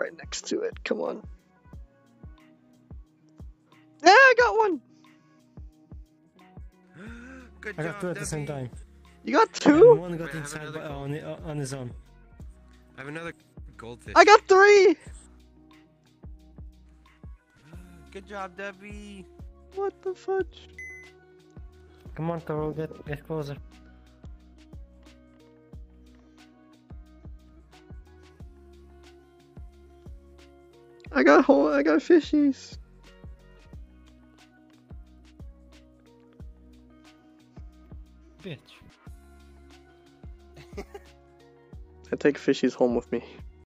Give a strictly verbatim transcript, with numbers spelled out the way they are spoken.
right next to it. Come on. Yeah, I got one. Good I got job, two at the same Debbie. time. You got And two? one got Wait, I have inside another by, gold. on, it- on his own. I have another goldfish. I got three. Good job, Debbie. What the fudge? Come on, Toro, get get closer. I got whole. I got fishies. Bitch. I take fishies home with me.